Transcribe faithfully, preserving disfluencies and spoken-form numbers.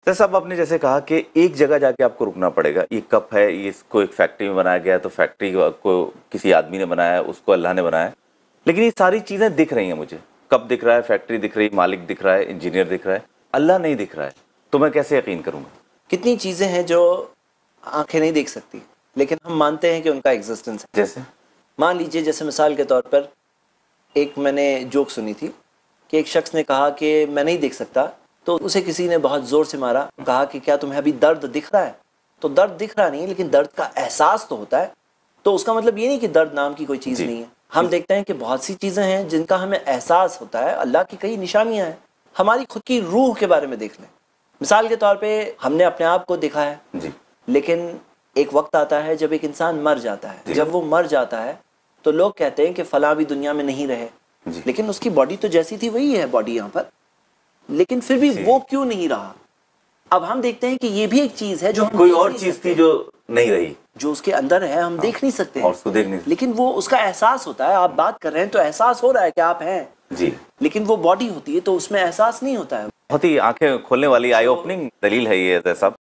तो साहब आपने जैसे कहा कि एक जगह जाके आपको रुकना पड़ेगा। ये कप है, ये इसको एक फैक्ट्री में बनाया गया, तो फैक्ट्री को किसी आदमी ने बनाया, उसको अल्लाह ने बनाया। लेकिन ये सारी चीज़ें दिख रही हैं मुझे, कप दिख रहा है, फैक्ट्री दिख रही है, मालिक दिख रहा है, इंजीनियर दिख रहा है, अल्लाह नहीं दिख रहा है, तो मैं कैसे यकीन करूँगा? कितनी चीज़ें हैं जो आंखें नहीं देख सकती, लेकिन हम मानते हैं कि उनका एग्जिस्टेंस है। जैसे मान लीजिए, जैसे मिसाल के तौर पर एक मैंने जोक सुनी थी कि एक शख्स ने कहा कि मैं नहीं देख सकता, तो उसे किसी ने बहुत ज़ोर से मारा, कहा कि क्या तुम्हें अभी दर्द दिख रहा है? तो दर्द दिख रहा नहीं है, लेकिन दर्द का एहसास तो होता है। तो उसका मतलब ये नहीं कि दर्द नाम की कोई चीज़ नहीं है। हम देखते हैं कि बहुत सी चीज़ें हैं जिनका हमें एहसास होता है। अल्लाह की कई निशानियाँ हैं। हमारी खुद की रूह के बारे में देख लें। मिसाल के तौर पे हमने अपने आप को देखा है जी। लेकिन एक वक्त आता है जब एक इंसान मर जाता है। जब वो मर जाता है तो लोग कहते हैं कि फलां भी दुनिया में नहीं रहे, लेकिन उसकी बॉडी तो जैसी थी वही है बॉडी यहाँ पर, लेकिन फिर भी वो क्यों नहीं रहा? अब हम देखते हैं कि ये भी एक चीज है जो हम कोई और चीज थी जो नहीं रही, जो उसके अंदर है, हम देख नहीं सकते और उसको देख नहीं सकते, लेकिन वो उसका एहसास होता है। आप बात कर रहे हैं तो एहसास हो रहा है कि आप हैं जी, लेकिन वो बॉडी होती है तो उसमें एहसास नहीं होता है। बहुत ही आंखें खोलने वाली, आई ओपनिंग दलील है ये साहब।